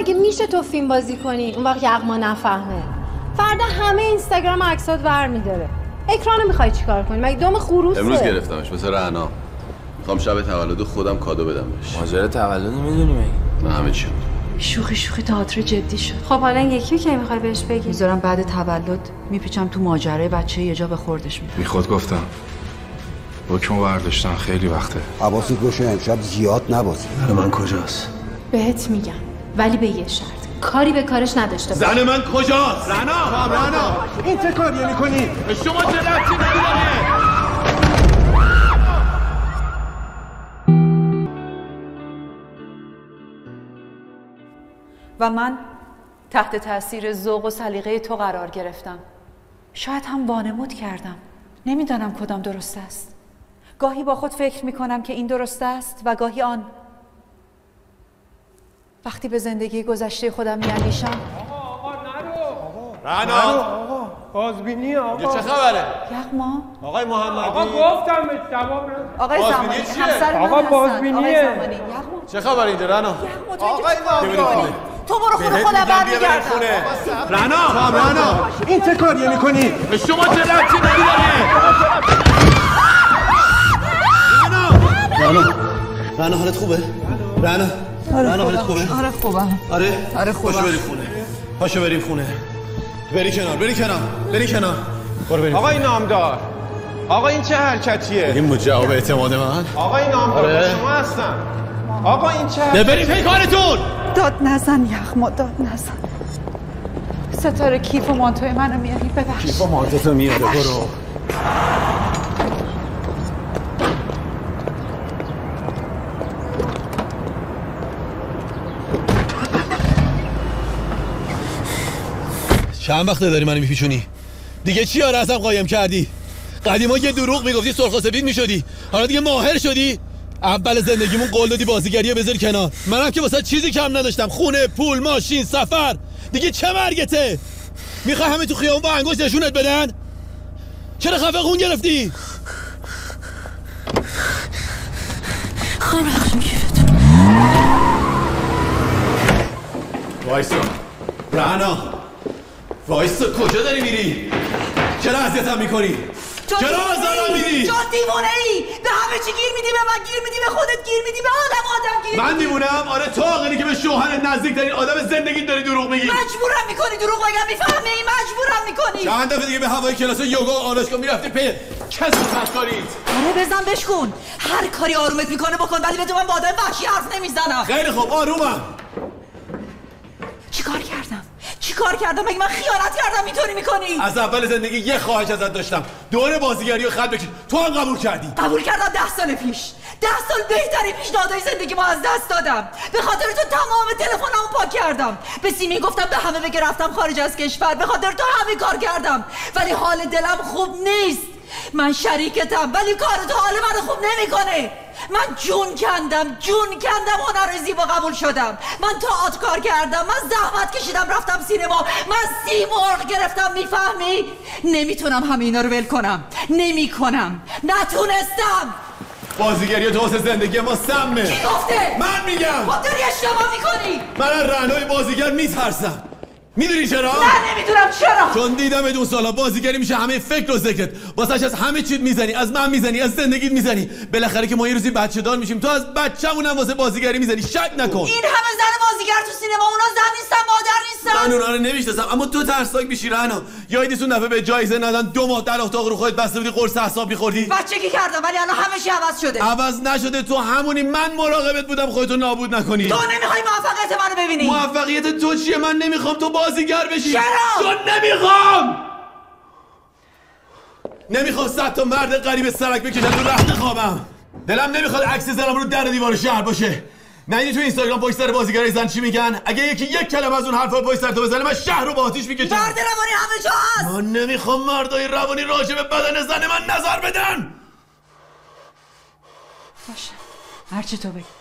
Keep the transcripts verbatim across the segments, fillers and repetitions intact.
مگه میشه تو فیلم بازی کنی اون وقت یغما نفهمه؟ فردا همه اینستاگرام عکسات برمی‌داره. اکرانو میخوای چیکار کنی؟ مگه دم خروسه؟ امروز گرفتمش مثل رعنا. میخوام شب تولد خودم کادو بدم بهش. ماجرا تولد میدونی مگه؟ من همه چی شوخی شوخی تئاتر جدی شد. خب حالا این یکی که میخوای بهش بگی؟ میذارم بعد تولد میپیچم تو ماجرای بچه یه جا به خوردش میدم. بی خود گفتم حکمو برداشتن خیلی وقته. حواست باشه امشب زیاد نبازی. زن من کجاست؟ بهت میگم ولی به یه شرط کاری به کارش نداشته باش. زن من کجاست؟ رعنا رعنا این چه کاریه میکنی؟ به شما چه ربطی داره؟ و من تحت تاثیر ذوق و سلیقه تو قرار گرفتم. شاید هم وانمود کردم. نمیدانم کدام درست است. گاهی با خود فکر میکنم که این درست است و گاهی آن. وقتی به زندگی گذشته خودم میاندیشم. آقا آقا نرو. رعنا آقا بازبینی آقا. چه خبره؟ یغما آقای محمدی. آقا گفتم به جواب آقای زمانی همسر من آقا هستن. بازبینیه. آقای زمانی یغما چه خبره اینجا رعنا؟ آقای زمانی تو برو خونه خودم برمیگردم. رعنا رعنا این چه کاریه میکنی؟ به شما چه ربطی داره؟ رعنا رعنا حالت خوبه؟ رعنا رعنا حالت خوبه؟ آره خوبم. آره؟ آره خوبم. پاشو بریم خونه. پاشو بریم خونه. بری کنار، بری کنار، بری کنار. برو بریم. آقای نامدار آقا این چه حرکتیه؟ این جواب اعتماد من؟ آقای نامدار آره. شما هستم. آقا این چه ده بریم پی کارتون. داد نزن یغما داد نزن. ستاره کیف و مانتوی منو میاری ببخش. کیف و مانتوتو میاره برو. چند وقته داری منو میپیچونی؟ دیگه چی آره ازم قایم کردی؟ قدیما یه دروغ میگفتی سرخ و سفید میشدی، حالا دیگه ماهر شدی؟ اول زندگیمون قول دادی بازیگریو بذاری کنار، منم که واسه چیزی کم نداشتم، خونه، پول، ماشین، سفر. دیگه چه مرگته؟ میخوای همه تو خیابون با انگشت نشونت بدن؟ چرا خفه خون گرفتی؟ خواهم بخشم کیفتون. وایسا رعنا، وایسا کجا داری میری؟ چرا اذیتم میکنی؟ چرا آزارم میدی؟ چون دیوونه ای به همه چی گیر میدی، به من گیر میدی، به خودت گیر میدی، به آدم آدم گیر من دیوونم؟ آره تو عاقلی که به شوهر نزدیکترین آدم زندگی داری دروغ میگی. مجبورم میکنی دروغ بگم، میفهمی؟ مجبورم میکنی. چند دفعه دیگه به هوای کلاس یوگا و آرایشگاه میرفتی پی کسب کارید. آره بزن بشکن، هر کاری آرومت میکنه بکن، ولی به تو من با آدم وحشی حرف نمیزنم. خیلی خوب آرومم. چیکار کردم؟ چیکار کردم؟ مگه من خیانت کردم اینطوری میکنی؟ از اول زندگی یه خواهش ازت داشتم، دور بازیگری رو خط بکش. تو هم قبول کردی. قبول کردم ده سال پیش. ده سال بهترین پیشنهادهای زندگی ما از دست دادم. به خاطر تو تمام تلفنامو پاک کردم. به سیمی گفتم به همه بگه رفتم خارج از کشور. به خاطر تو همه کار کردم. ولی حال دلم خوب نیست. من شریکتم ولی کار تو حال منو خوب نمیکنه. من جون کندم جون کندم هنر زیبا قبول شدم. من تئاتر کار کردم، من زحمت کشیدم رفتم سینما، من سی مرغ گرفتم. میفهمی؟ نمیتونم همه اینا رو ول کنم. نمیکنم، نتونستم. بازیگری تو واسه زندگی ما سمه. کی گفته؟ من میگم. خود داری اشتباه میکنی. من از رعنای بازیگر میترسم. میدونی چرا؟ نه نمیدونم چرا. چون دیدم اون سالا بازیگری میشه همه فکر و ذکرت، واسش از همه چیز میزنی، از من میزنی، از زندگیت میزنی. بالاخره که ما یه روزی بچه دار میشیم، تو از بچه‌مون هم واسه بازیگری میزنی. شک نکن. این همه زن بازیگر تو سینما، اونا زن نیستن، مادر نیستن. من اونا رو نمیشناسم، اما تو ترسناک میشی رعنا. یادت اون دفعه به جایزه ندن دو ماه در اتاق رو خودت بسته بودی قرص اعصاب می‌خوردی؟ بچگی کردم ولی الان همه چی عوض شده. عوض نشده، تو همونی. من مراقبت بودم خودتو نابود نکنی. تو نمیخوای موفقیت منو ببینی. موفقیت تو چیه؟ من نمیخوام تو بازیگر بشی. چرا؟ تو نمیخوام. نمیخوام صد تا مرد غریب سرک بکشن تو رخت خوابم. دلم نمیخواد عکس زنم رو در دیوار شهر باشه. ندیدی تو اینستاگرام پشت سر بازیگرای زن چی میگن؟ اگه یکی یک کلمه از اون حرفا پشت سر تو بزنه من شهر رو با آتیش میکشم. مرد روانی همه جا هست. من نمیخوام مردای روانی راجع به بدن زن من نظر بدن. باشه هرچی تو بگی.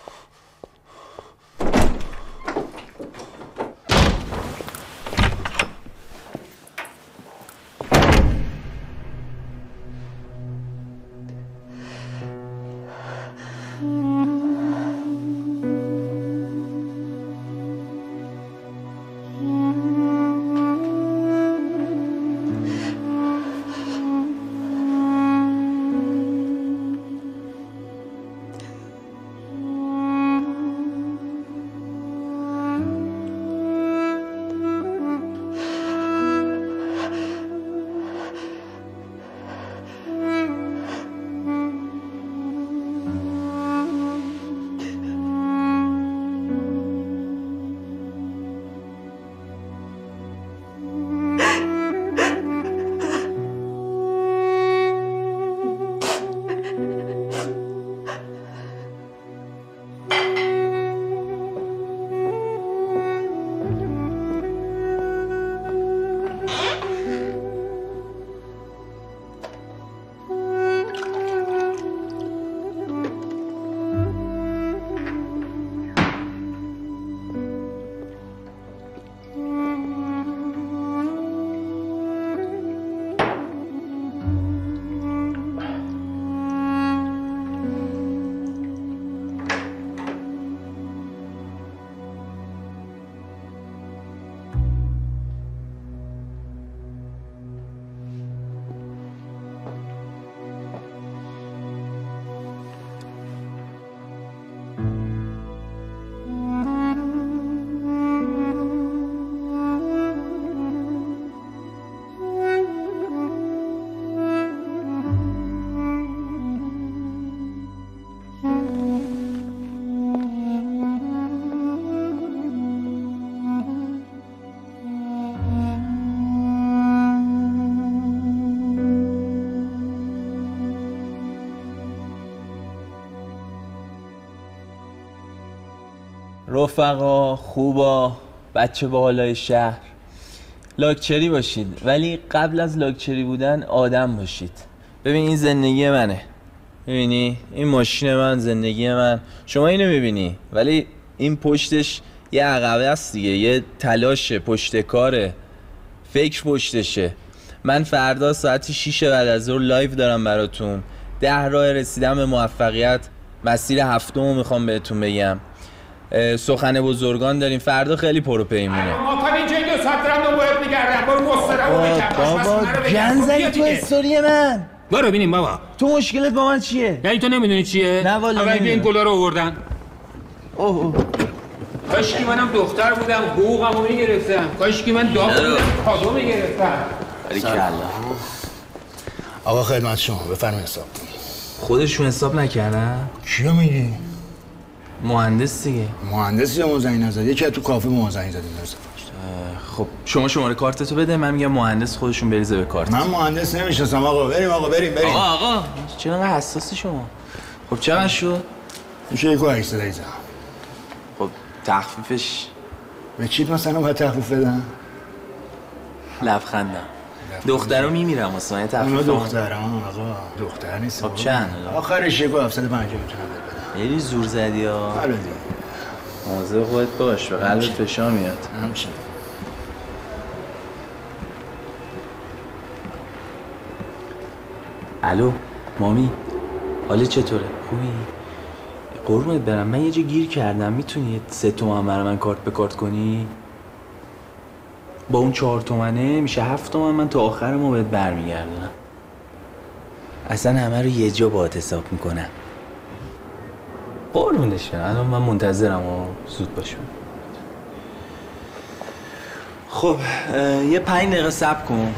رفقا خوبا بچه بالای شهر لاکچری باشید، ولی قبل از لاکچری بودن آدم باشید. ببین این زندگی منه، ببینی این ماشین من، زندگی من، شما اینو میبینی ولی این پشتش یه عقبه است دیگه، یه تلاشه، پشت کاره، فکر پشتشه. من فردا ساعت شیش بعد از ظهر لایو دارم براتون. ده راه رسیدم به موفقیت، مسیر هفتمو میخوام بهتون بگم. سخن بزرگان داریم، فردا خیلی پر و پیمونه. ما تا اینجا دو ساعت دارم دنبالت میگردم، برو مسترمو بکن. بابا جن زنی تو استوری من. برو ببینیم بابا تو مشکلت با من چیه؟ یعنی تو نمیدونی چیه؟ نه والا اول بیاین گلا رو آوردن. اوه اوه کاشکی منم دختر بودم حقوقمو میگرفتم، کاشکی من داغ بودم کادو میگرفتم. باریکلا. آقا خدمت شما، بفرمایید حساب. خودشون حساب نکردن؟ کیو میگی؟ مهندس دیگه. مهندس یا مزنی نزد؟ یکی از تو کافه مزنی زدیم درست. خب شما شماره کارتتو بده، من میگم مهندس خودشون بریزه به کارت. من مهندس نمیشناسم آقا. بریم آقا بریم بریم. آقا آقا چرا انقدر حساسی شما؟ خب چقدر شد؟ میشه یک و هشتصد ایزم. خب تخفیفش به چیت مثلا باید تخفیف بدن؟ لبخندم. دخترا میمیرم واسه من تخفیف. اونا دخترام آقا، دختر نیست. خب چند؟ آخرش یک و هفتصد و پنجاه میتونم بهت بدم. یعنی زور زدی ها. حالا دیگه. مواظب خودت باش، به قلبت فشار میاد. همچنین. الو مامی، حالت چطوره؟ خوبی؟ قربونت برم، من یه جا گیر کردم، میتونی سه تومن برای من کارت به کارت کنی؟ با اون چهار تومنه میشه هفت تومن، من تا آخر ما بهت برمیگردونم. اصلا همه رو یه جا باهات حساب میکنم. قربونش برم، الان من منتظرم و زود باشم. خب یه پنج دقیقه صبر کن.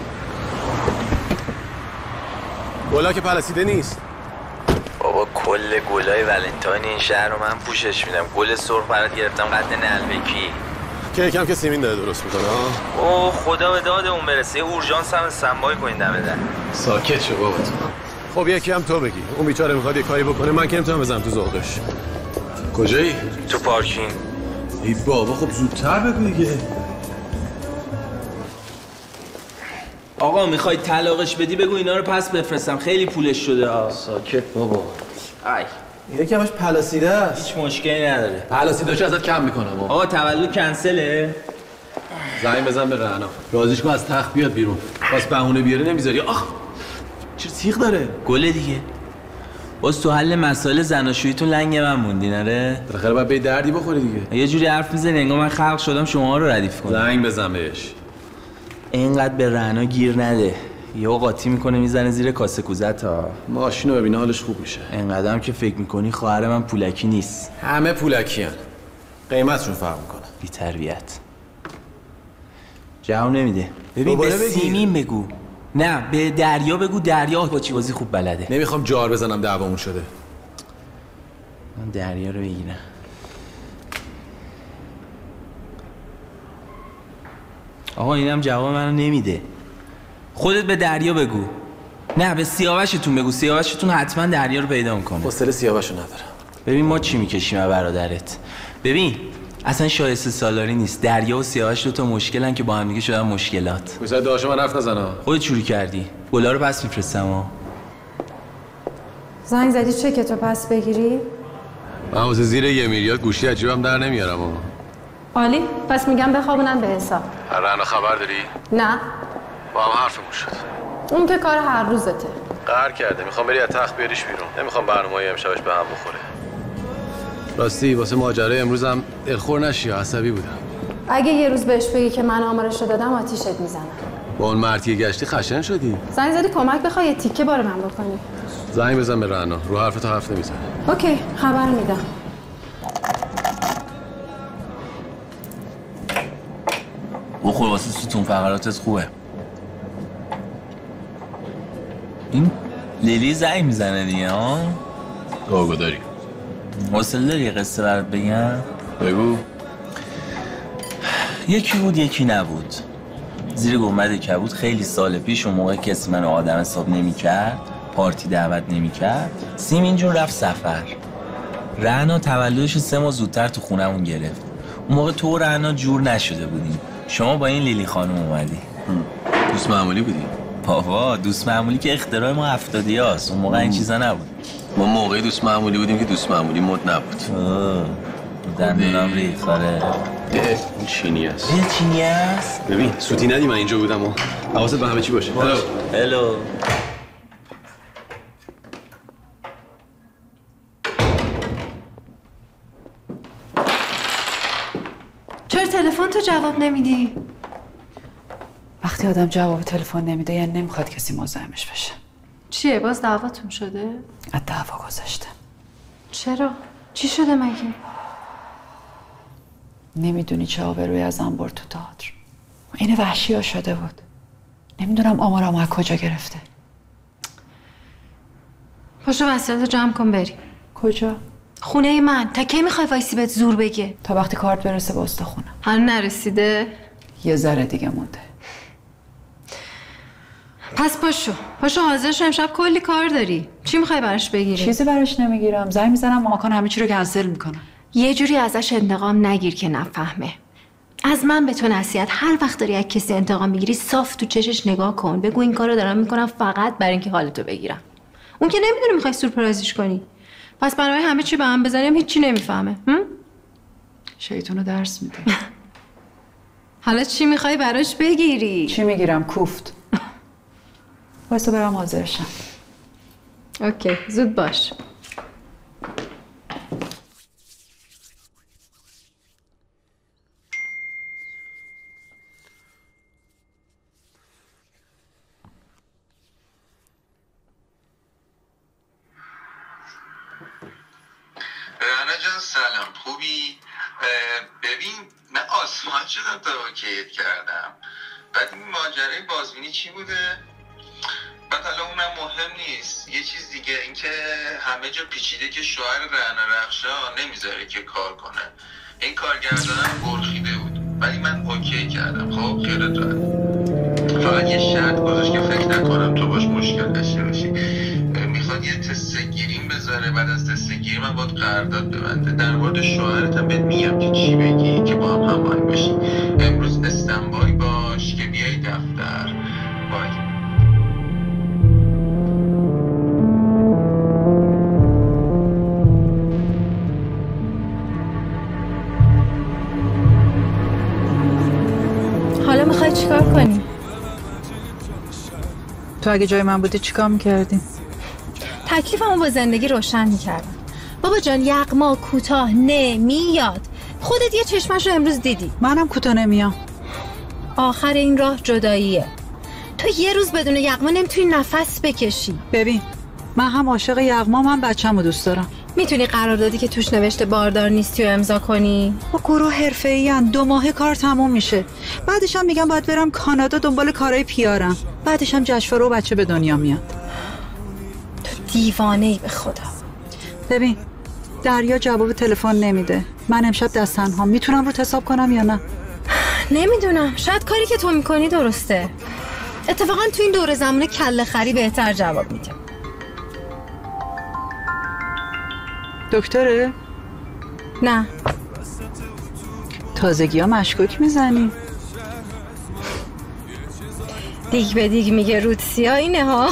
گلا که پلسیده نیست. بابا کل گلای ولنتاین این شهر رو من پوشش میدم. گل سرخ برات گرفتم قد نلبکی. که یکم که سیمین داره درست میکنه ها. اوه خدا به داد اون برسه. یه اورژانس هم استنبای کنین دم در. ساکت شو بابا تو. خب یکی هم تو بگی. اون بیچاره میخواد یه کاری بکنه، من که نمیتونم بزنم تو ذوقش. کجایی؟ تو پارکینگ. ای بابا خب زودتر بگو دیگه. آقا میخوای طلاقش بدی بگو اینا رو پس بفرستم، خیلی پولش شده ها. ساکت بابا. ای یکمش پلاسیده است. هیچ مشکلی نداره. پلاسیده‌شو ازت کم میکنم. آقا تولد کنسله. زنگ بزن به رعنا. رازیش کن از تخت بیاد بیرون. باز بهونه بیاره نمیذاری. آخ. چرا تیغ داره؟ گله دیگه. باز تو حل مسائل زناشوییتون لنگ من موندین آره؟ بالاخره باید به دردی بخوری دیگه. یه جوری حرف میزنی انگار من خلق شدم شما رو ردیف کنم. زنگ بزن بهش. اینقدر به رعنا گیر نده. یهو قاطی میکنه میزنه زیر کاسه کوزت ها. ماشینو ببینه حالش خوب میشه. اینقدر هم که فکر میکنی خواهر من پولکی نیست. همه پولکی هن. قیمتشون فرق میکنه. بی تربیت. جواب نمیده. ببین به سیمین بگو. نه به دریا بگو، دریا با چی بازی خوب بلده. نمیخوام جار بزنم دعوامون شده. من دریا رو بگیرم. آقا اینم جواب منو نمیده. خودت به دریا بگو. نه به سیاوشتون بگو، سیاوشتون حتما دریا رو پیدا میکنه. حوصله سیاوشو ندارم. ببین ما چی میکشیم برادرت. ببین اصلا شایسته سالاری نیست. دریا و سیاوش دو تا مشکلن که با هم دیگه شدن مشکلات. بذار داشو من حرف نزنم. خودت شروع کردی. گلا رو پس میفرستم ها. زنگ زدی چکتو پس بگیری؟ من واسه زیر یه میلیارد گوشی عجیبم در نمیارم آقا. عالی، پس میگم بخوابونن به حساب. رعنا خبر داری؟ نه. با هم حرفمون شد. اون که کار هر روزته. قهر کرده، میخوام بری از تخت بیاریش بیرون. نمیخوام برنامه‌های امشبش به هم بخوره. راستی واسه ماجرای امروزم دلخور نشی، عصبی بودم. اگه یه روز بهش بگی که من آمارش رو دادم آتیشت میزنم. با اون مرتی گشتی خشن شدی. زنگ زدی کمک بخوای یه تیکه بار من بکنی. زنگ بزن به رعنا، رو حرف تو حرف نمیزنه. اوکی، خبر میدم. بخور واسه ستون فقراتت خوبه. این لیلی زنگ میزنه دیگه ها؟ آگو داری. حوصله داری یه قصه برات بگم؟ بگو. یکی بود یکی نبود. زیر گنبد کبود خیلی سال پیش اون موقع کسی منو آدم حساب نمی کرد، پارتی دعوت نمی کرد، سیمین جون رفت سفر. رعنا تولدش سه ماه زودتر تو خونمون گرفت. اون موقع تو و رعنا جور نشده بودیم، شما با این لیلی خانم اومدی. دوست معمولی بودی؟ بابا دوست معمولی که اختراع ما هفتادی هاست، اون موقع این چیزا نبود. ما موقعی دوست معمولی بودیم که دوست معمولی مد نبود. دندونم ریخ. آره این چینی است. این چینی است؟ ببین سوتی ندی من اینجا بودم و حواست به همه چی باشه. هلو هلو. چرا تلفن تو جواب نمیدی؟ وقتی آدم جواب تلفن نمیده یعنی نمیخواد کسی مزاحمش بشه. چیه باز دعواتون شده؟ از دعوا گذاشته. چرا؟ چی شده مگه؟ نمیدونی چه آبروی ازم برد تو تئاتر. این وحشی ها شده بود. نمیدونم آمارم از کجا گرفته. پاشو وسایلتو جمع کن بریم. کجا؟ خونه من. تا کی میخوای وایسی بهت زور بگه؟ تا وقتی کارت برسه به استخونه. هنوز نرسیده؟ یه ذره دیگه مونده. پس پاشو پاشو حاضر شو، امشب کلی کار داری. چی میخوای براش بگیری؟ چیزی براش نمیگیرم. زنگ میزنم ماکان همه چی رو کنسل میکنه. یه جوری ازش انتقام نگیر که نفهمه. از من به تو نصیحت، هر وقت داری از کسی انتقام میگیری صاف تو چشش نگاه کن، بگو این کارو دارم میکنم فقط برای اینکه حالتو بگیرم. اون که نمیدونه میخوای سورپرایزش کنی. پس برای همه چی به هم بزنیم هیچی نمیفهمه. شیطونو درس میده. حالا چی میخوای براش بگیری؟ چی میگیرم؟ کوفت. واسه برام حاضر شم. اوکی زود باش. رعنا جان سلام، خوبی؟ ببین من آسمان شدم تا اوکیت کردم. بعد این ماجرای بازبینی چی بوده؟ بعد حالا اونم مهم نیست. یه چیز دیگه، اینکه همه جا پیچیده که شوهر رعنا رخشا نمیذاره که کار کنه. این کارگردانم گرخیده بود ولی من اوکی کردم. خب خیالت راحت. فقط یه شرط گذاشت که فکر نکنم تو باش مشکل داشته باشی. میخواد یه تست گیریم بذاره، بعد از تست گیریم من باید قرارداد ببنده. در مورد شوهرت هم بهت میگم که چی بگی که با هم هماهنگ بشی. امروز استنبای باش که بیای دفتر. بای. حالا میخوای چیکار کنی؟ تو اگه جای من بودی چیکار میکردی؟ تکلیفمو با زندگی روشن میکردم. بابا جان یغما کوتاه نمیاد. خودت یه چشمش رو امروز دیدی. منم کوتاه نمیام. آخر این راه جداییه. تو یه روز بدون یغما نمیتونی نفس بکشی. ببین من هم عاشق یغمام هم بچه‌مو دوست دارم. میتونی قراردادی که توش نوشته باردار نیستی و امضا کنی؟ با گروه حرفه‌ای‌ان دو ماه کار تموم میشه. بعدش هم میگم باید برم کانادا دنبال کارهای پیارم. بعدش هم جشنواره و بچه به دنیا میاد. تو دیوانه‌ای به خدا. ببین دریا جواب تلفن نمیده. من امشب دست تنها میتونم رو حساب کنم یا نه؟ نمیدونم. شاید کاری که تو میکنی درسته. اتفاقا تو این دور زمانه کله خری بهتر جواب میده. دکتره؟ نه. تازگی ها مشکوک میزنی؟ دیگ به دیگ میگه رود سیاه اینه ها.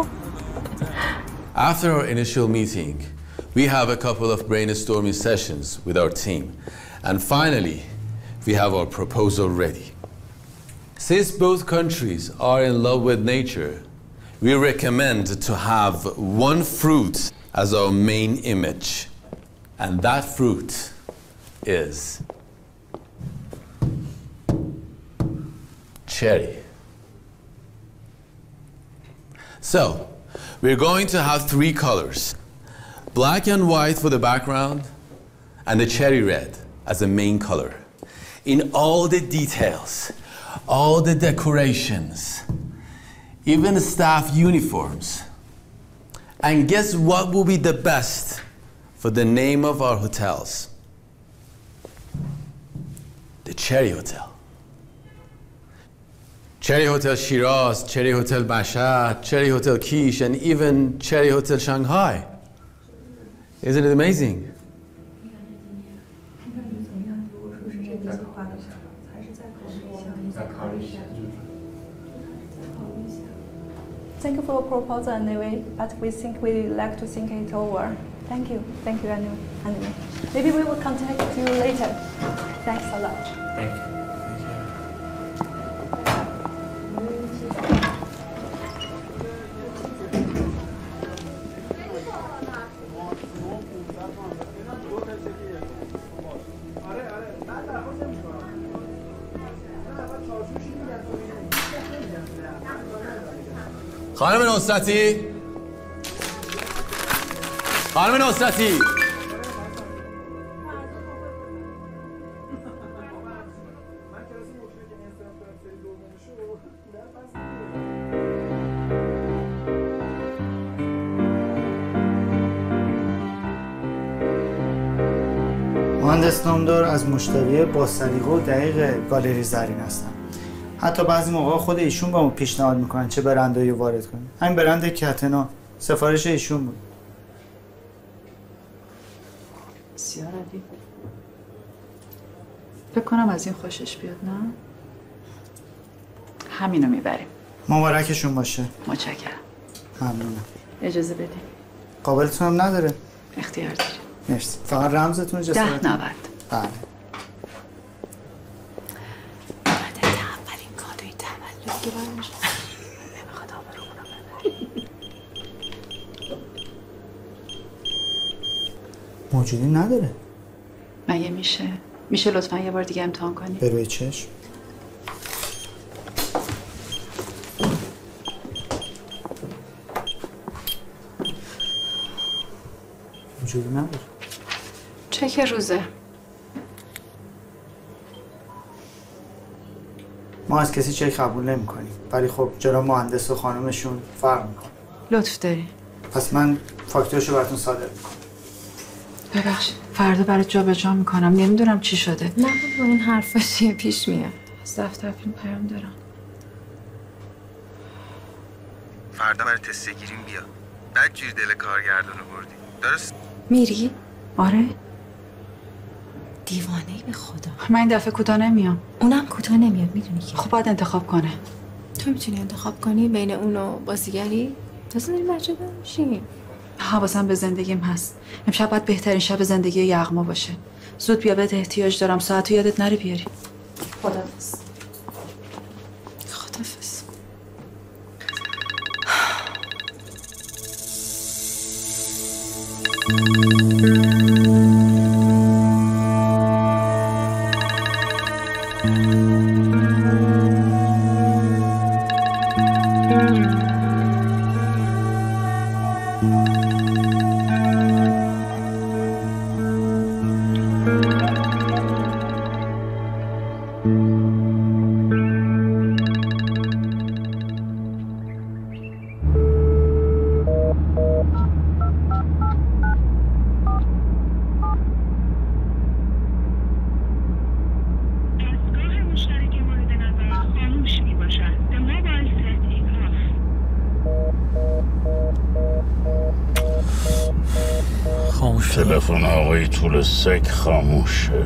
After our initial meeting, we have a couple of brainstorming sessions with our team. And finally, we have our proposal ready. Since both countries are in love with nature, we recommend to have one fruit as our main image. And that fruit is cherry. So, we're going to have three colors. Black and white for the background, and the cherry red as the main color. In all the details, all the decorations, even the staff uniforms. And guess what will be the best for the name of our hotels? The Cherry Hotel. Cherry Hotel Shiraz, Cherry Hotel Mashhad, Cherry Hotel Kish, and even Cherry Hotel Shanghai. Isn't it amazing? Thank you for the proposal anyway, but we think we like to think it over. Thank you. Thank you anyway. anyway. Maybe we will contact you later. Thanks a lot. Thank you. خانم نصرتی خانم نصرتی مهندس نامدار از مشتری با سلیقه و دقیق گالری زرین هستن. حتی بعضی موقع خود ایشون با ما پیشنهاد میکنن چه برندایی وارد کنیم. همین برند کتنا سفارش ایشون بود. بسیار عالی. فکر کنم از این خوشش بیاد، نه؟ همینو میبریم. مبارکشون باشه. متشکرم. ممنونم. اجازه بدیم. قابلتون هم نداره. اختیار داریم. مرسی. فقط رمزتون جسارت. ده نود. بله. اولین کادوی تولد که برام میشه. نمیخواد آبرومونو ببره. موجودی نداره. مگه میشه؟ میشه لطفا یه بار دیگه امتحان کنی؟ به روی چشم. موجودی نداره. چک روزه. ما از کسی چک قبول نمی کنیم، ولی خب جناب مهندس و خانمشون فرق میکنه. لطف داری. پس من فاکتورشو براتون صادر میکنم. ببخشید فردا برات جابجا میکنم، نمیدونم چی شده. نه با این حرفا چیه پیش میاد. از دفتر فیلم پیام دارم. فردا برای تست گیریم بیا. بعد جوری دل کارگردانو بردی. درست؟ میری؟ آره. دیوانه‌ای به خدا. من این دفعه کوتاه نمیام. اونم کوتاه نمیاد، میدونی که. خب باید انتخاب کنه. تو میتونی انتخاب کنی بین اون و بازیگری؟ تازه داریم بچه دار میشیم. حواسم به زندگیم هست. امشب باید بهترین شب زندگی یغما باشه. زود بیا، بهت احتیاج دارم. ساعتو یادت نره بیاری. خداحافظ. خداحافظ. تلفن آقای طول سگ خاموشه.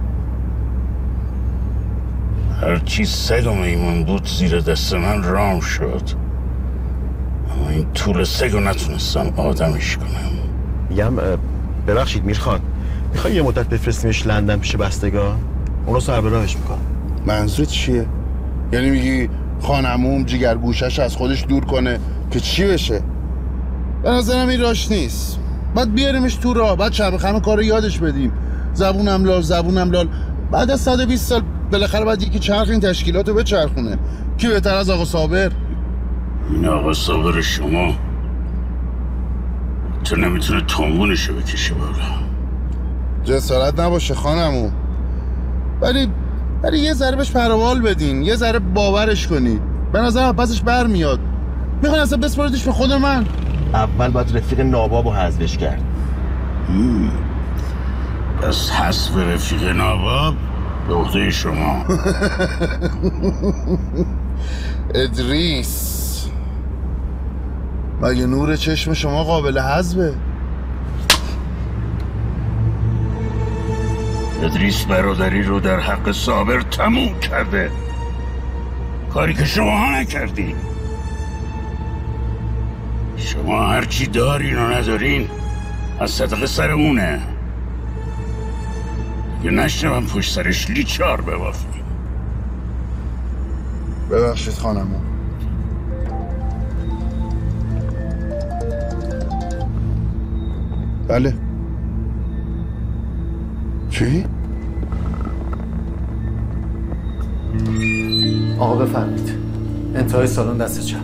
هرچی سگ و میمون بود زیر دست من رام شد، اما این طول سگ رو نتونستم آدمش کنم. میگم ببخشید میرخان، میخوای یه مدت بفرستیمش لندن پیش بستگان؟ اونو سر به راهش میکنم. منظور چیه؟ یعنی میگی خانموم جگر گوشش از خودش دور کنه که چی بشه؟ به نظرم این راش نیست. بعد بیاریمش تو راه، بعد شب خمه کارو یادش بدیم. زبونم لال زبونم لال. بعد از صد و بیست سال بالاخره باید یکی چرخ این تشکیلاتو بچرخونه. کی بهتر از آقا صابر؟ این آقا صابر شما تو نمیتونه تنبونشو بکشه بالا. جسارت نباشه خانمو، ولی ولی یه ذره بهش پروال بدین، یه ذره باورش کنی. به نظرم پسش برمیاد. میخوان اصلا بسپاردش به خود من. اول باید رفیق نابابو حذفش کرد. پس حذف رفیق ناباب به عهده شما. ادریس مگه نور چشم شما قابل حذفه؟ ادریس برادری رو در حق صابر تموم کرده، کاری که شما ها نکردی. شما هرچی دارین و ندارین از صدقه سر اونه. یه نشنم پشت سرش لیچار ببافی. ببخشید خانمو. بله. چی؟ آقا بفرمید. انتهای سالن دست چپ.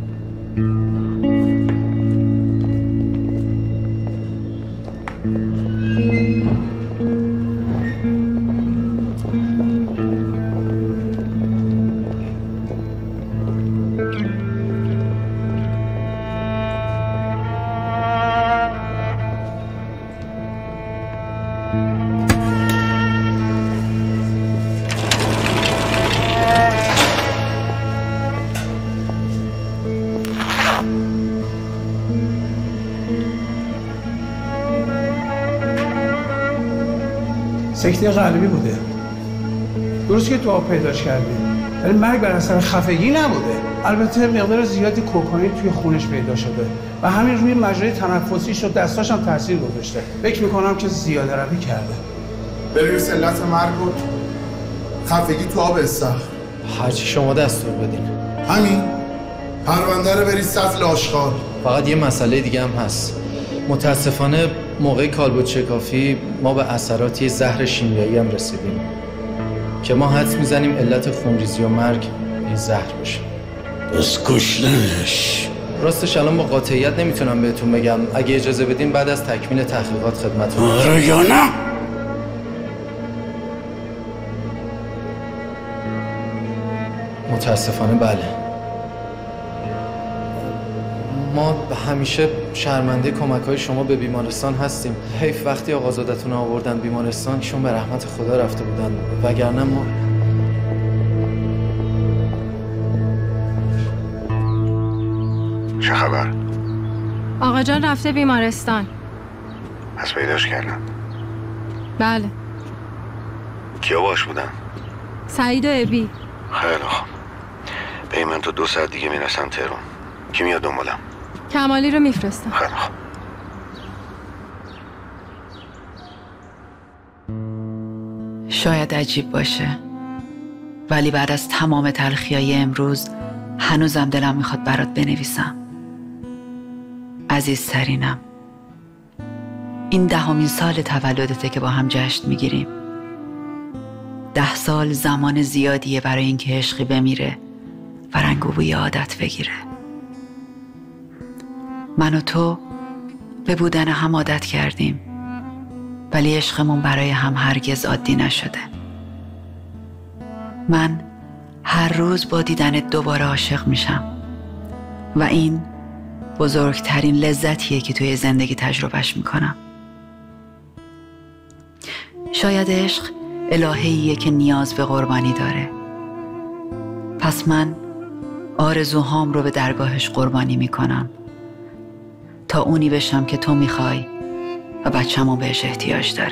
سکته قلبی بوده. درست که تو آب پیداش کردی، ولی مرگ بر اثر خفگی نبوده. البته مقدار زیادی کوکائین توی خونش پیدا شده و همین روی مجرای تنفسیش و دستاش هم تاثیر گذاشته. فکر میکنم که زیاده روی کرده. برویس علت مرگ بود خفگی تو آب استخر. هرچی شما دستور بدین. همین پرونده رو برید سطل آشغال. فقط یه مسئله دیگه هم هست. متاسفانه موقع کالبد شکافی ما به اثراتی زهر شیمیایی هم رسیدیم که ما حدس میزنیم علت خونریزی و مرگ این زهر باشه. بس کشتنش. راستش الان با قاطعیت نمیتونم بهتون بگم. اگه اجازه بدین بعد از تکمیل تحقیقات خدمتتون آره یا نه؟ متاسفانه بله. ما همیشه شرمنده کمک‌های شما به بیمارستان هستیم. حیف وقتی آقازادتون آوردن بیمارستان ایشون به رحمت خدا رفته بودن، وگرنه ما چه خبر؟ آقا جان رفته بیمارستان. پس پیداش کردن؟ بله. کیا باش بودن؟ سعید و ابی. خیلی خوب. به من تو دو ساعت دیگه میرسم تهران. کی میاد دنبالم؟ کمالی رو میفرستم. خیلی خوب. شاید عجیب باشه، ولی بعد از تمام تلخیای امروز هنوزم دلم میخواد برات بنویسم. عزیزترینم، این دهمین سال تولدته که با هم جشن میگیریم. ده سال زمان زیادیه برای اینکه عشقی بمیره و رنگ و بوی عادت بگیره. من و تو به بودن هم عادت کردیم، ولی عشقمون برای هم هرگز عادی نشده. من هر روز با دیدن دوباره عاشق میشم و این بزرگترین لذتیه که توی زندگی تجربهش میکنم. شاید عشق الهیه که نیاز به قربانی داره، پس من آرزوهام رو به درگاهش قربانی میکنم تا اونی بشم که تو میخوای و بچه‌مون بهش احتیاج داره.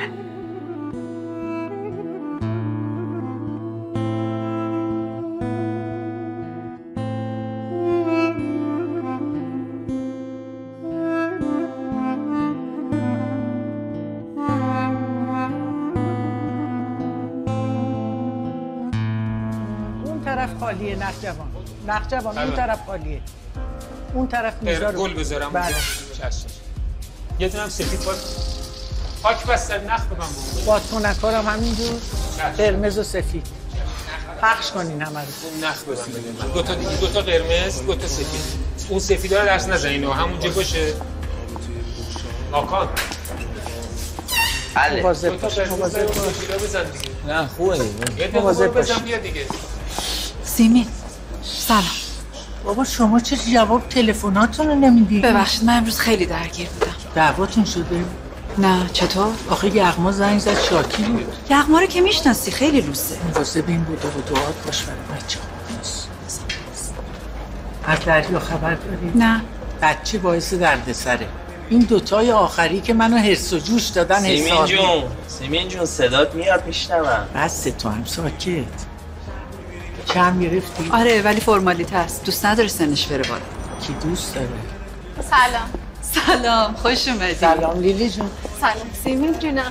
اون طرف خالیه نخجوان. نخجوان اون طرف خالیه. اون طرف میذاره گل بذارم. بله. یه دونم سفید باید خاک بستن نخ بگم بود. بادکنکارم همینجور قرمز و سفید پخش کنین همه رو. اون نخ بزن. دو تا دو تا قرمز، دو تا سفید. اون سفیدا رو درس نزنین و همونجا باشه. آکان. بله. مواظب باش. مواظب باش. بزن دیگه. نه خوبه دیگه. یه دونه مواظب باش. بزن بیا دیگه. سیمین سلام. بابا شما چه جواب تلفناتون رو نمیدید؟ ببخشید من امروز خیلی درگیر بودم. دعواتون شده؟ نه چطور؟ آخه یغما زنگ زد شاکی بود. یغما رو که میشناسی خیلی لوسه. مواظب این بود و دعات باش برای بچه ها. از دریا خبر داری؟ نه. بچه باعث دردسره. این دوتای آخری که منو حرص و جوش دادن حسابی. سیمین جون سیمین جون صدات میاد میشنوم. بس تو هم ساکت. کم گرفتی؟ آره ولی فرمالیته است. دوست نداره سنش بره بالا. کی دوست داره؟ سلام. سلام، خوش اومدی. سلام لیلی جون. سلام سیمین جونم.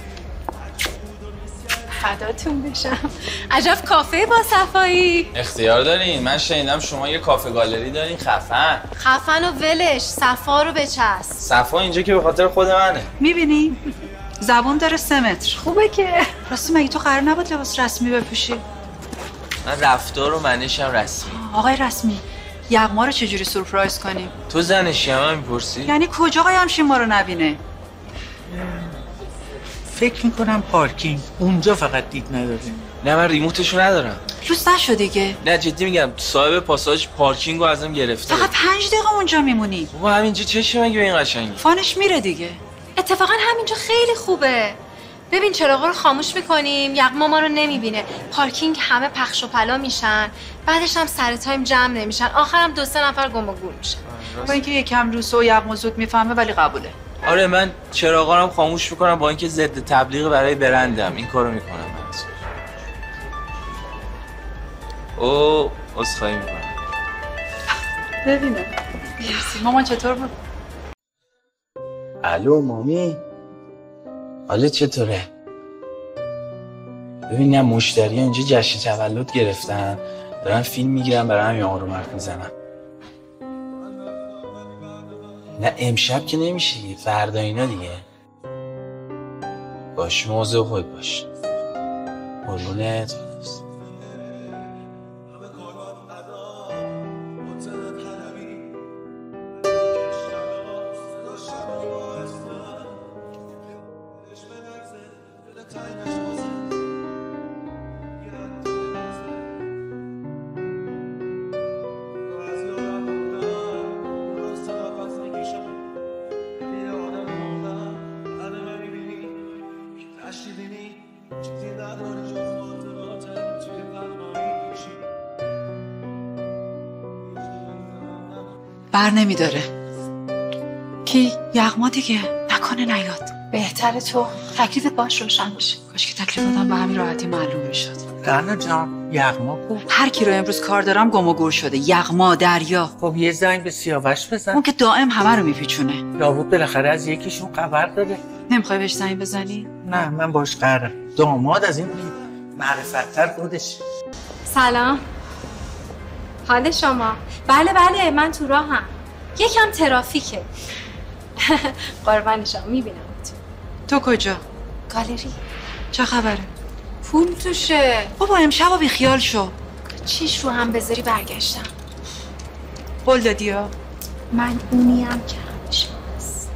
فداتون بشم. عجب کافه با صفایی. اختیار دارین. من شنیدم شما یه کافه گالری دارین خفن. خفن و ولش، صفا رو بچسب. صفا اینجا که به خاطر خود منه. میبینی؟ زبون داره سه متر. خوبه که. راستی مگه تو قرار نبود لباس رسمی بپوشی؟ من رفتار و منشم رسمی. آقای رسمی، یغما رو چجوری سورپرایز کنیم؟ تو زنشی هم میپرسی؟ یعنی کجا آقای همشین ما رو نبینه؟ فکر میکنم پارکینگ اونجا فقط دید نداره. نه من ریموتشو ندارم. دوست نشو دیگه. نه جدی میگم صاحب پاساژ پارکینگو ازم گرفته. فقط پنج دقیقه اونجا میمونی. بابا همینجا چشه مگه به این قشنگی؟ فانش میره دیگه. اتفاقا همینجا خیلی خوبه. ببین چراغا رو خاموش میکنیم، یغما ما رو نمیبینه. پارکینگ همه پخش و پلا میشن، بعدش هم سر تایم جمع نمیشن، آخرم دو سه نفر گم و گور میشن. با اینکه یکم روسو و یغما زود میفهمه ولی قبوله. آره من چراغا رو خاموش میکنم با اینکه ضد تبلیغ برای برندم این کارو میکنم. او عذرخواهی میکنم. ببینم. مرسی. مامان چطور بود؟ الو مامی. حالت چطوره؟ ببینم مشتری اینجا جشن تولد گرفتن، دارن فیلم میگیرن برای همین آقا رو مرد میزنن. نه امشب که نمیشه دیگه، فردا اینا دیگه. باش موضوع خود باش. قربونت. بر نمیداره. کی؟ یغما دیگه. نکنه نیاد. بهتره تو تکلیفت باش روشن بشه. کاش که تکلیفتم به همین راحتی معلوم میشد. رنا جان یغما کو؟ هر کی رو امروز کار دارم گم و گور شده. یغما، دریا. خب یه زنگ به سیاوش بزن. اون که دائم همه رو میپیچونه. لابد بالاخره از یکیشون خبر داره. نمیخوای بهش زنگ بزنی؟ نه من باش قرارم. داماد از این معرفت‌تر خودش. سلام. حال شما؟ بله بله من تو راهم. یکم ترافیکه. قربان شما میبینم تو. تو کجا؟ گالری. چه خبره؟ پول توشه. بابا امشب بی خیال شو. چیش رو هم بذاری برگشتم. قول دادی ها؟ من اونیم که همیشه هست.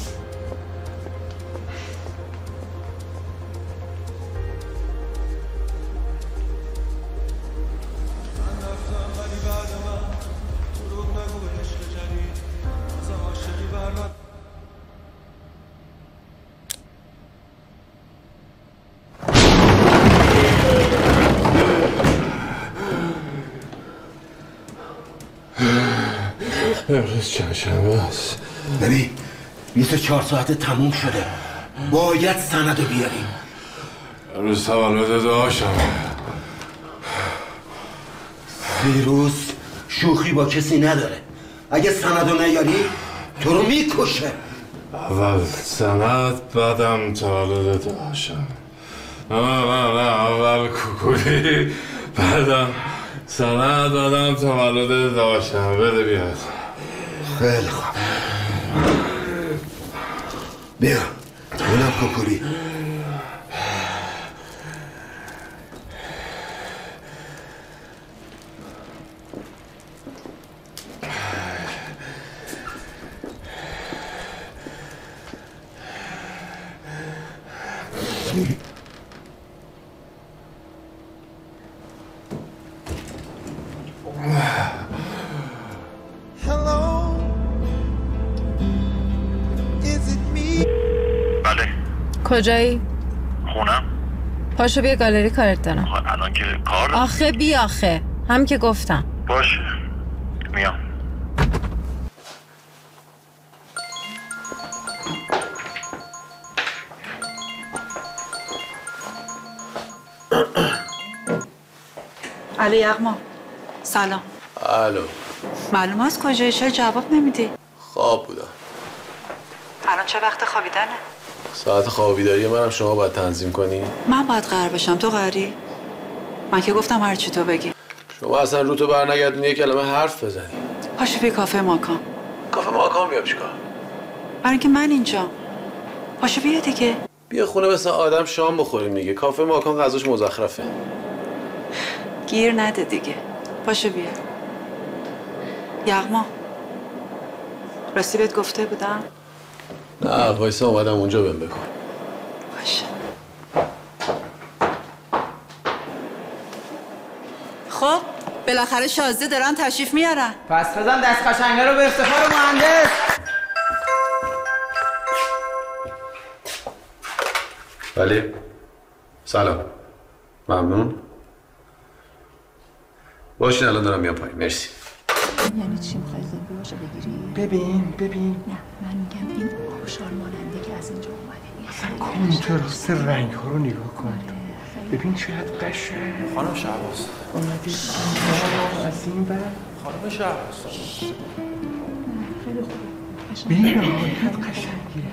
امروز چند شنبه است؟ ببین بیست و چهار ساعت تموم شده، باید سند رو بیاریم. امروز تولد داشتم. فیروز شوخی با کسی نداره، اگه سند رو نیاری تو رو میکشه. اول سند بعدم تولد داشتم. نه نه نه اول کوکولی بعدم سند بعدم تولد داشتم. بده بیاد. خیلی خوب بیا اونم کوکولی. کجایی؟ خونم. پاشو بیا گالری کارت دارم. الان که کار دارم. آخه بیا آخه هم که گفتم. باشه میام. الو یغما. سلام. الو. معلوم است کجایی؟ چرا جواب نمیدی؟ خواب بودم. الان چه وقت خوابیدنه؟ ساعت خواب بیداری منم شما باید تنظیم کنی. من باید قرار بشم، تو قراری؟ من که گفتم هر چی تو بگی. شما اصلا رو تو برنگردونی یه کلمه حرف بزنی. پاشو بیا کافه ماکان. کافه ماکان بیام چیکار؟ برای اینکه من اینجا. پاشو بیا دیگه. بیا خونه مثل آدم شام بخوریم دیگه. کافه ماکان غذاش مزخرفه. گیر نده دیگه. پاشو بیا. یغما راستی بهت گفته بودم؟ نه وایسا اومدم اونجا بهم بکن. باشه. خب بالاخره شازده دارن تشریف میارن. پس بزن دست قشنگه رو به افتخار مهندس. بله. سلام. ممنون. باشین الان دارم میام پایین. مرسی. یعنی چی میخوای زنبیاشو بگیری؟ ببین ببین نه من میگم این خوشحال ماننده که از اینجا اومده اصلا کنتراست رنگ ها رو نگاه کن. ببین چقدر قشنگ. خانم شهباز اومدی از این بر خانم شهباز خیلی خوبه. ببین نهایت قشنگی.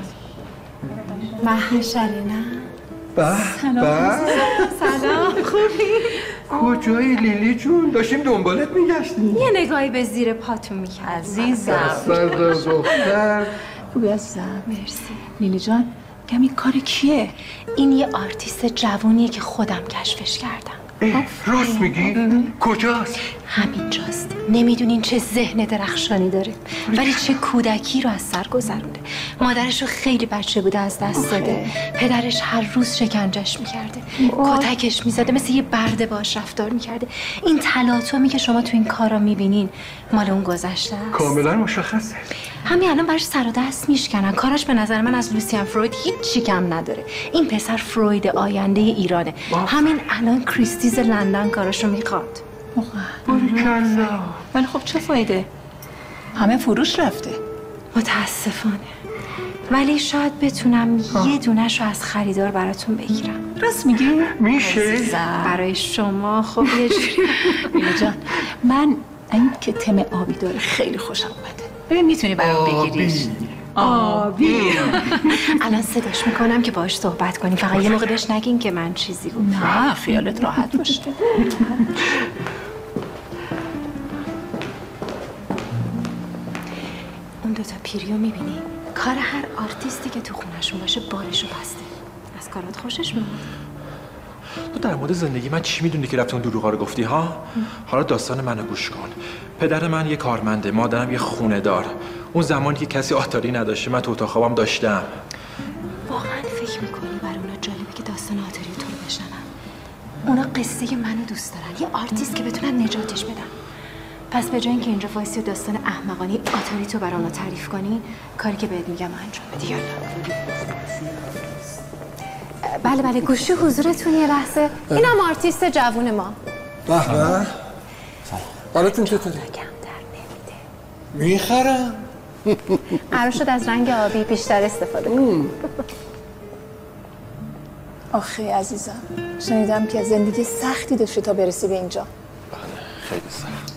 محشری نه؟ به به سلام خوبی؟ کجایی لیلی جون؟ داشتیم دنبالت میگشتیم. یه نگاهی به زیر پاتون میکرد عزیزم سردار دختر. خوبی عزیزم؟ مرسی. لیلی جان میگم این کار کیه؟ این یه آرتیست جوونیه که خودم کشفش کردم. راست میگی؟ کجاست؟ همینجاست. نمیدونین چه ذهن درخشانی داره ولی چه کودکی رو از سر گذرونده. مادرش رو خیلی بچه بوده از دست داده. پدرش هر روز شکنجش میکرده، کتکش میزده، مثل یه برده باش رفتار میکرده. این تلاطمی که شما تو این کارا میبینین مال اون گذشته است. کاملا مشخصه. همین الان براش سر و دست میشکنن. کاراش به نظر من از لوسیان فروید هیچ کم نداره. این پسر فروید آینده ایرانه. همین الان کریستیز لندن کاراشو میخواد. باریکلا. ولی خب چه فایده؟ همه فروش رفته. متاسفانه. ولی شاید بتونم آه. یه دونه‌شو از خریدار براتون بگیرم. راست میگی؟ میشه؟ برای شما خب یه جوری. میلی جان من این که تم آبی داره خیلی خوشم اومده. ببین میتونی برام بگیریش. آبی. الان صداش میکنم که باهاش صحبت کنیم. فقط یه موقع بهش نگین که من چیزی گفتم. نه خیالت راحت باشه. اون دوتا پیریو میبینی؟ کار هر آرتیستی که تو خونشون باشه بارشو بسته. از کارات خوشش میاد. تو در مورد زندگی من چی میدونی که رفتی اون دروغا رو گفتی ها؟ حالا داستان منو گوش کن. پدر من یه کارمنده، مادرم یه خونه دار. اون زمانی که کسی آتاری نداشته من تو اتاق خوابم داشتم. واقعا فکر میکنی برای اونا جالبه که داستان آتاری تو رو بشنن؟ اونا قصه منو دوست دارن، یه آرتیست که بتونن نجاتش بدن. پس به جای اینکه اینجا وایسی و داستان احمقانی آتاری تو برای اونا تعریف کنی، کاری که بهت میگم انجام بدی. یالا. بله بله گوشی حضورتون یه لحظه. اینم آرتیست جوون ما. به به. براتون چطوری؟ میخرم. قرار شد از رنگ آبی بیشتر استفاده کنم. آخه عزیزم شنیدم که زندگی سختی داشتی تا برسی به اینجا. بله خیلی سخت.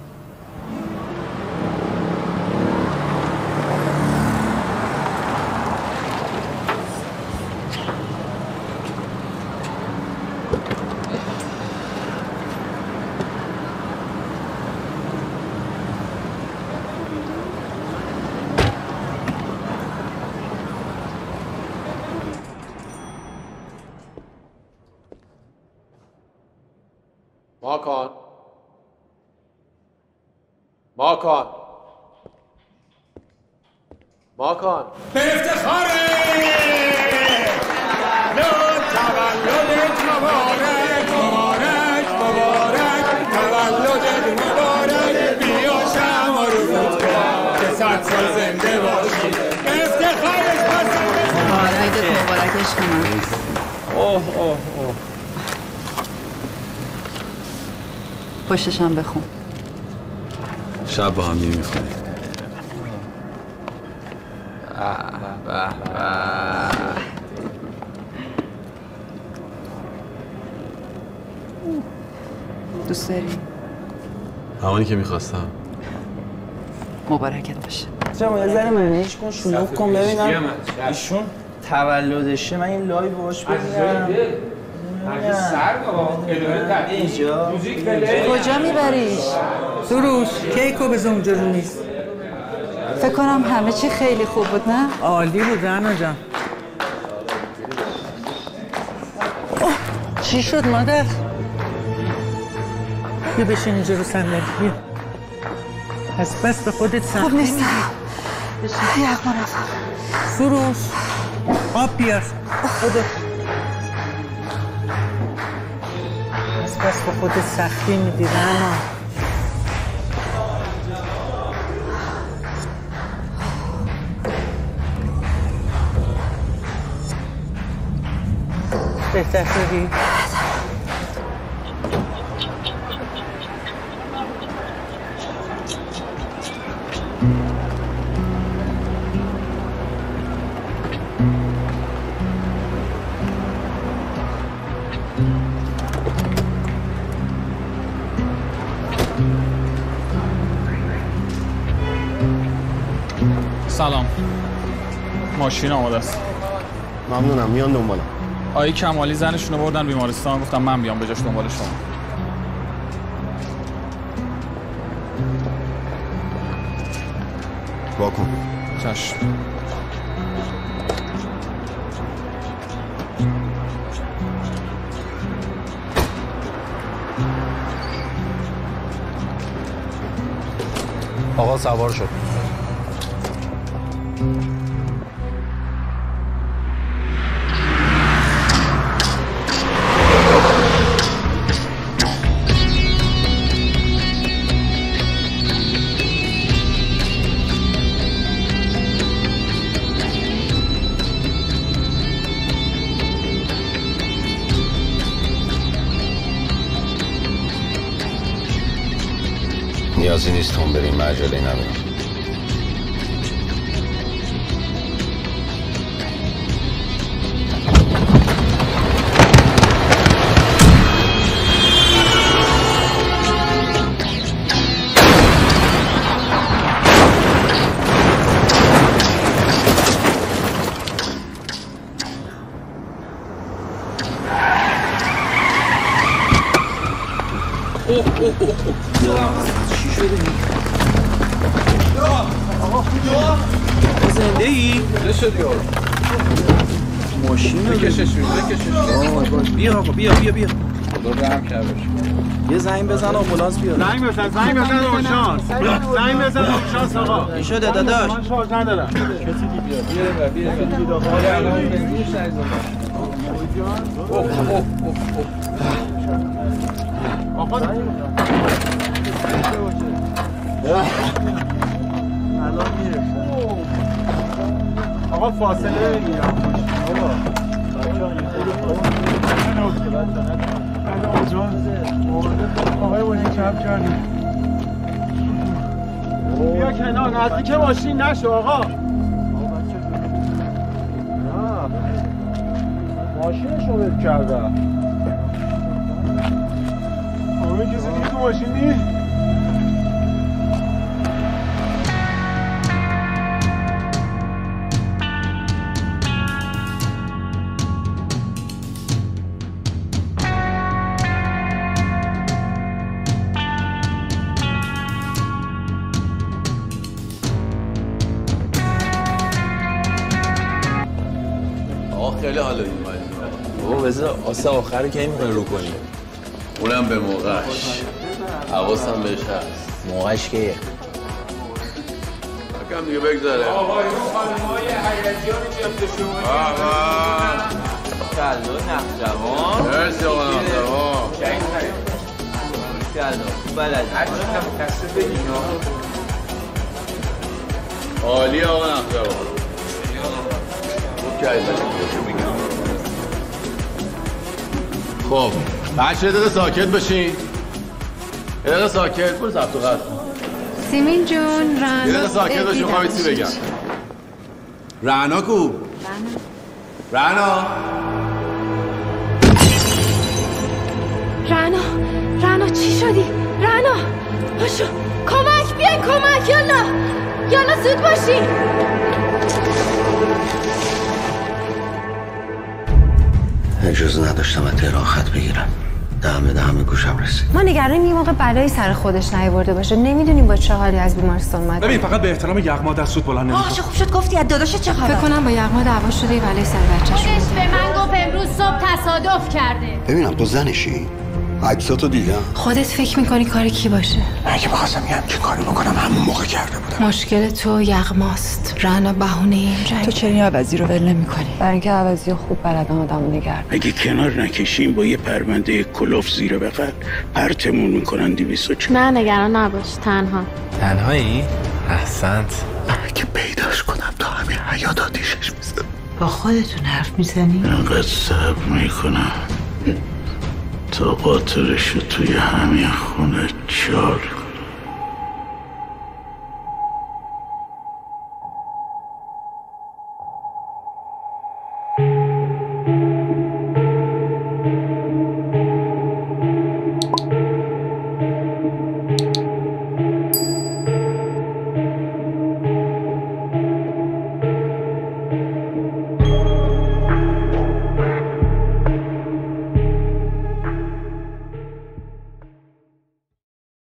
ماکان ماکان ماکان به افتخار تولدت مبارک مبارک مبارک تولدت مبارک بیا شمع رو زود کن که صد سال زنده باشی به افتخارش باشی مبارکت مبارکش کنم. اوه اوه اوه پشتشم بخون. شب با هم میخونیم. دوست داری؟ همانی که میخواستم. مبارکت باشه. جمع یه ذره منیج کن شلوغ کن ببینم ایشون تولدشه. من این لایو باش ببینم. اینجا کجا میبریش؟ سروش کیکو بذار اونجا رو نیست. فکر کنم همه چی خیلی خوب بود نه؟ عالی بود رنا جان. اوه چی شد مادر؟ بیا بشین اینجا رو صندلی بیا. از بس به خودت سختی خوب نیستم. یخ مرفا. سروش آب بیار. خدا از بس به خودت سختی میدی رنا. بهتر شدی؟ سلام. ماشین آماده است. ممنونم. میان دنبالم. آقای کمالی زنشون رو بردن بیمارستان، گفتم من بیام بجاش دنبال شما. واکن. چشم. آقا سوار شد. نیازی نیست تون بریم مجالی ندارم. چی شده؟ آقا زنده ای؟ چه شدی آقا؟ ماشین رو بکشش بکشش بیا آقا بیا بیا بیا خدا رحم کرده یه زنگ بزن آمبولانس بیاد. زنگ بزن زنگ بزن آمبولانس زنگ بزن آمبولانس آقا. چی شده داداش؟ من شارژ ندارم. کسی بیاد. بیا بیا بیا حالا الان بنزینش نریزم. اوه اوه اوه آقا الان میره. آقا فاصله بگیرم. آقا آقای بودی کم کردی. بیا کنار نزدیک ماشین نشو آقا. ماشینشو بهت کردم. آقا کسی نیست تو ماشین نیست؟ خیلی حالا این بابا بذار آسه آخر که این میخوای رو کنی اونم به موقعش حواسم بهش هست. موقعش که کم دیگه بگذاره آقایون خانم‌های هیجانی جمع شما آقا کلو نخجوان مرسی آقا نخجوان کلو بلد هرچی هم کسته بگین عالی آقا نخجوان خب بچه یه دقیقه ساکت بشین. یه دقیقه ساکت برو ضبط و قطع. سیمین جون رعنا یه دقیقه ساکت بشین میخوام یه چیزی بگم. رعنا کو؟ رعنا رعنا رعنا چی شدی؟ رعنا پاشو کمک بیاین کمک یالا یالا زود باشی. اجازه نداشتم از تهران خط بگیرم. دهمه دهمه گوشم رسید. ما نگرانیم یه موقع بلایی سر خودش نیاورده باشه. نمیدونیم با چه حالی از بیمارستان اومده. ببین فقط به احترام یغما دست سود بلند نمی‌کنه. آه چه خوب شد گفتی از داداش چه خبر؟ فکر کنم با یغما دعوا شده یه بلایی سر بچه‌ش خودش به من گفت امروز صبح تصادف کرده. ببینم تو زنشی؟ عکساتو دیدم. خودت فکر میکنی کار کی باشه؟ من اگه بخواستم یه همچین کاری بکنم همون موقع کرده بودم. مشکل تو یغماست. رنا بهونه این جنگ. تو چرا این عوضی رو ول نمی‌کنی؟ برای اینکه عوضی خوب بلدم آدمو نگرد. اگه کنار نکشیم با یه پرونده کلوف زیر بغل پرتمون میکنن دویست و چهار. نه نگران نباش تنها. تنهایی؟ احسنت. اگه پیداش کنم تا همین حیات آتیشش میزنم. با خودتون حرف میزنی؟ اینقدر صبر میکنم تا قاتلش رو توی همین خونه چال